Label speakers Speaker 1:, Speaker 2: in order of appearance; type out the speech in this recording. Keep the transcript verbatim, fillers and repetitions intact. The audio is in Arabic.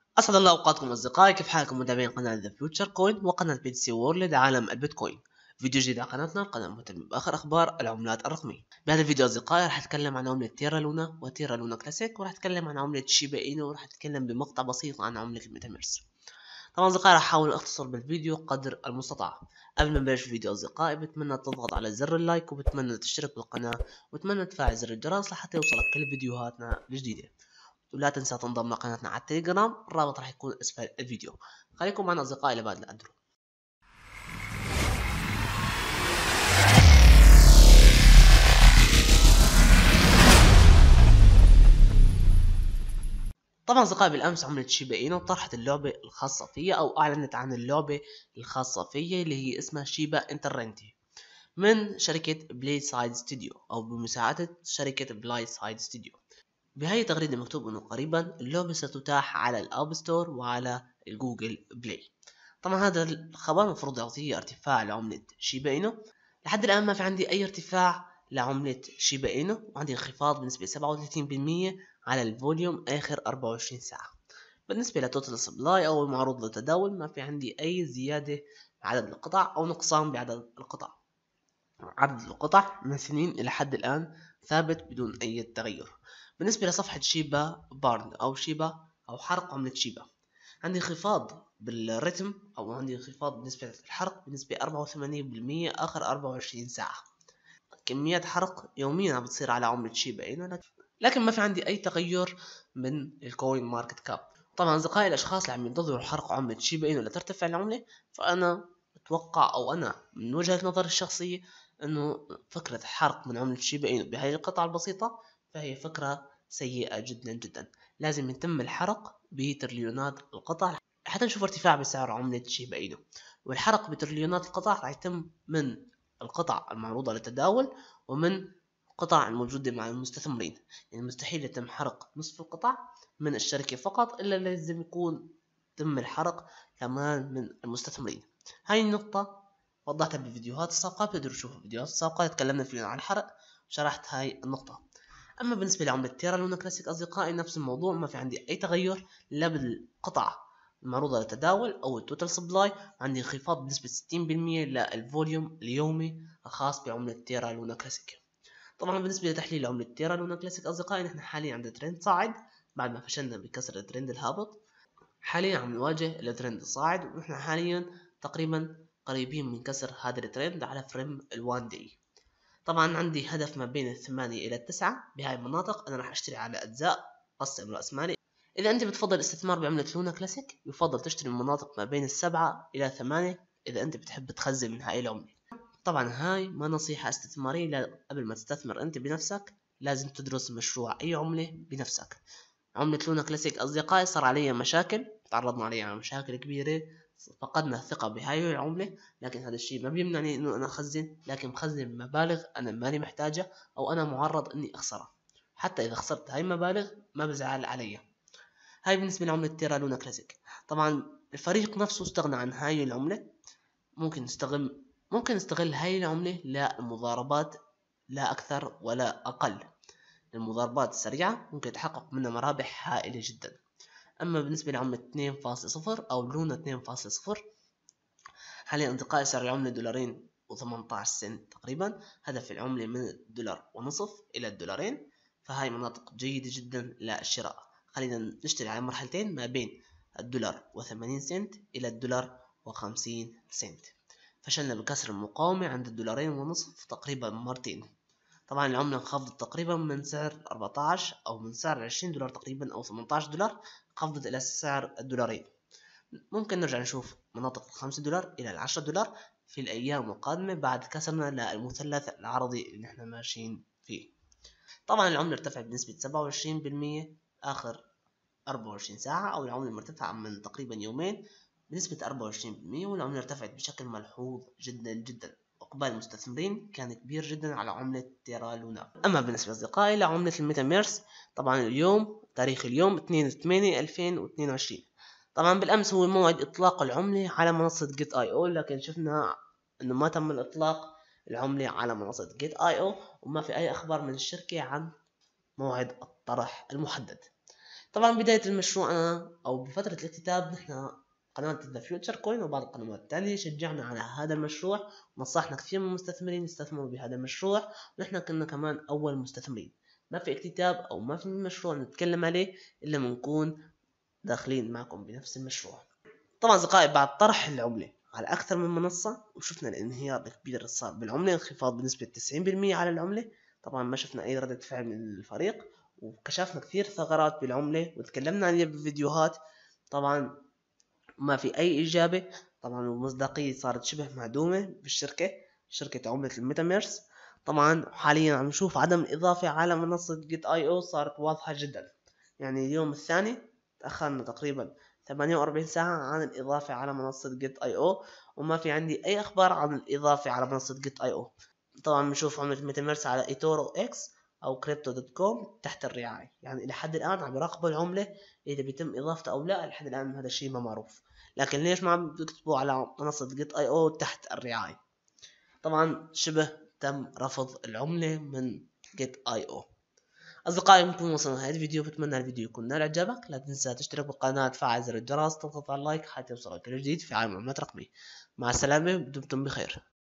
Speaker 1: أسعد الله أوقاتكم أصدقائي، كيف حالكم متابعين قناة ذا فيوتشر كوين وقناة بي تي سي وورلد عالم البيتكوين. فيديو جديد على قناتنا، القناة مهتمة بآخر أخبار العملات الرقمية. بهذا الفيديو أصدقائي راح أتكلم عن عملة تيرا لونا وتيرا لونا كلاسيك، وراح أتكلم عن عملة شيبا إينو، وراح أتكلم بمقطع بسيط عن عملة الميتاميرس. طبعا أصدقائي راح أحاول أختصر بالفيديو قدر المستطاع. قبل ما نبلش الفيديو أصدقائي بتمنى تضغط على زر اللايك، وبتمنى تشترك بالقناة، وبتمنى تفعل زر الجرس لحتى يوصلك كل فيديوهاتنا الجديدة. ولا تنسى تنضم لقناتنا على التليجرام، الرابط راح يكون اسفل الفيديو. خليكم معنا اصدقائي لبعد الانترو. طبعا اصدقائي بالامس عملت شيبا اينو طرحت اللعبة الخاصة فيها او اعلنت عن اللعبة الخاصة فيها اللي هي اسمها شيبا انترنتي من شركة بلاي سايد ستوديو او بمساعدة شركة بلاي سايد ستوديو. بهاي التغريدة مكتوب انه قريبا اللعبة ستتاح على الاب ستور وعلى الجوجل بلاي. طبعا هذا الخبر المفروض يعطيه ارتفاع لعملة شيبا اينو. لحد الآن ما في عندي أي ارتفاع لعملة شيبا إينو، وعندي انخفاض بنسبة سبعة وثلاثين بالمية على الفوليوم آخر أربعة وعشرين ساعة. بالنسبة لتوتال سبلاي أو المعروض للتداول ما في عندي أي زيادة بعدد القطع أو نقصان بعدد القطع. عدد القطع من سنين إلى حد الآن ثابت بدون أي تغير. بالنسبة لصفحة شيبا بارن أو شيبا أو حرق عملة شيبا، عندي انخفاض بالرتم او عندي انخفاض بنسبة الحرق بنسبة أربعة وثمانين بالمية اخر أربعة وعشرين ساعة. كميات حرق يوميا عم بتصير على عملة شيبا اينو، لكن ما في عندي اي تغير من الكوين ماركت كاب. طبعا اصدقائي الاشخاص اللي عم ينتظروا حرق عملة شيبا اينو لترتفع العملة، فانا اتوقع او انا من وجهة نظري الشخصية انه فكرة حرق من عملة شيبا اينو بهذه القطعة البسيطة فهي فكرة سيئة جدا جدا. لازم يتم الحرق بتريليونات القطع حتى نشوف ارتفاع بسعر عملة شيبا اينو. والحرق بتريليونات القطع راح يتم من القطع المعروضة للتداول ومن القطع الموجودة مع المستثمرين. يعني مستحيل يتم حرق نصف القطع من الشركة فقط، إلا لازم يكون تم الحرق كمان من المستثمرين. هاي النقطة وضحتها بالفيديوهات السابقة، بتقدروا تشوفوا الفيديوهات السابقة تكلمنا فيها عن الحرق وشرحت هاي النقطة. أما بالنسبة لعملة تيرا لونا كلاسيك أصدقائي نفس الموضوع، ما في عندي أي تغير لا بالقطع المعروضة للتداول أو التوتال سبلاي. عندي انخفاض بنسبة ستين بالمية للفوليوم اليومي الخاص بعملة تيرا لونا كلاسيك. طبعا بالنسبة لتحليل عملة تيرا لونا كلاسيك أصدقائي نحن حاليا عند ترند صاعد بعد ما فشلنا بكسر الترند الهابط. حاليا عم نواجه الترند الصاعد، ونحن حاليا تقريبا قريبين من كسر هذا الترند على فريم الوان دي. طبعا عندي هدف ما بين الثمانية إلى التسعة بهاي المناطق. أنا راح أشتري على أجزاء قسم رأس مالي. إذا أنت بتفضل الاستثمار بعملة لونا كلاسيك يفضل تشتري من مناطق ما بين السبعة إلى ثمانية إذا أنت بتحب تخزن من هاي العملة. طبعا هاي ما نصيحة استثمارية، لا قبل ما تستثمر أنت بنفسك لازم تدرس مشروع أي عملة بنفسك. عملة لونا كلاسيك أصدقائي صار عليها مشاكل، تعرضنا عليها على مشاكل كبيرة، فقدنا الثقة بهاي العملة. لكن هذا الشيء ما بيمنعني انه انا اخزن، لكن مخزن مبالغ انا ماني محتاجة او انا معرض اني اخسرها. حتى اذا خسرت هاي المبالغ ما بزعل عليها. هاي بالنسبة لعملة تيرا لونا كلاسيك. طبعا الفريق نفسه استغنى عن هاي العملة. ممكن نستغل ممكن نستغل هاي العملة للمضاربات لا اكثر ولا اقل. المضاربات السريعة ممكن تحقق منها مرابح هائلة جدا. اما بالنسبة لعملة اثنين فاصلة صفر او لونا اثنين فاصلة صفر، حاليا انتقال سعر العملة دولارين وثمانية عشر سنت تقريبا. هدف العملة من الدولار ونصف إلى الدولارين، فهاي مناطق جيدة جدا للشراء. خلينا نشتري على مرحلتين ما بين الدولار وثمانين سنت إلى الدولار وخمسين سنت. فشلنا بكسر المقاومة عند الدولارين ونصف تقريبا مرتين. طبعا العملة انخفضت تقريبا من سعر أربعة عشر أو من سعر عشرين دولار تقريبا أو ثمانية عشر دولار، خفضت إلى سعر الدولارين. ممكن نرجع نشوف مناطق الخمسة دولار إلى العشرة دولار في الأيام القادمة بعد كسرنا للمثلث العرضي اللي نحن ماشيين فيه. طبعا العملة ارتفعت بنسبة سبعة وعشرين بالمية آخر أربعة وعشرين ساعة، أو العملة مرتفعة من تقريبا يومين بنسبة أربعة وعشرين بالمية، والعملة ارتفعت بشكل ملحوظ جدا جدا. إقبال المستثمرين كان كبير جدا على عملة تيرا لونا. أما بالنسبة لأصدقائي لعملة الميتاميرس، طبعا اليوم تاريخ اليوم اثنين ثمانية ألفين واثنين وعشرين. طبعا بالامس هو موعد اطلاق العملة على منصة جيت اي او، لكن شفنا انه ما تم الاطلاق العملة على منصة جيت اي او، وما في اي اخبار من الشركة عن موعد الطرح المحدد. طبعا بداية المشروع أنا أو بفترة الاكتتاب نحن قناة ذا فيوتشر كوين وبعض القنوات التانية شجعنا على هذا المشروع، ونصحنا كثير من المستثمرين يستثمروا بهذا المشروع، ونحن كنا كمان أول مستثمرين. ما في اكتتاب أو ما في مشروع نتكلم عليه إلا منكون داخلين معكم بنفس المشروع. طبعا أصدقائي بعد طرح العملة على أكثر من منصة وشفنا الانهيار الكبير اللي صار بالعملة، انخفاض بنسبة تسعين بالمية على العملة، طبعا ما شفنا أي ردة فعل من الفريق، وكشفنا كثير ثغرات بالعملة وتكلمنا عنها بفيديوهات. طبعا ما في أي إجابة، طبعا المصداقية صارت شبه معدومة بالشركة، شركة عملة الميتاميرس. طبعا حاليا عم نشوف عدم الإضافة على منصة جيت آي أو صارت واضحة جدا، يعني اليوم الثاني تأخرنا تقريبا ثمانية وأربعين ساعة عن الإضافة على منصة جيت آي أو، وما في عندي أي أخبار عن الإضافة على منصة جيت آي أو. طبعا بنشوف عملة ميتاميرس على ايتورو اكس أو كريبتو دوت كوم تحت الرعاية، يعني لحد الآن عم يراقبوا العملة إذا بيتم إضافتها أو لا، لحد الآن هذا الشيء ما معروف. لكن ليش ما عم بيكتبوا على منصة جيت آي أو تحت الرعاية؟ طبعا شبه تم رفض العملة من جيت آي أو. أصدقائي نكون وصلنا لهذا الفيديو، بتمنى الفيديو يكون نال إعجابك. لا تنسى تشترك بالقناة، تفعل زر الجرس، تضغط على اللايك حتى يوصلك كل جديد في عالم المعلومات الرقمية. مع السلامة، دمتم بخير.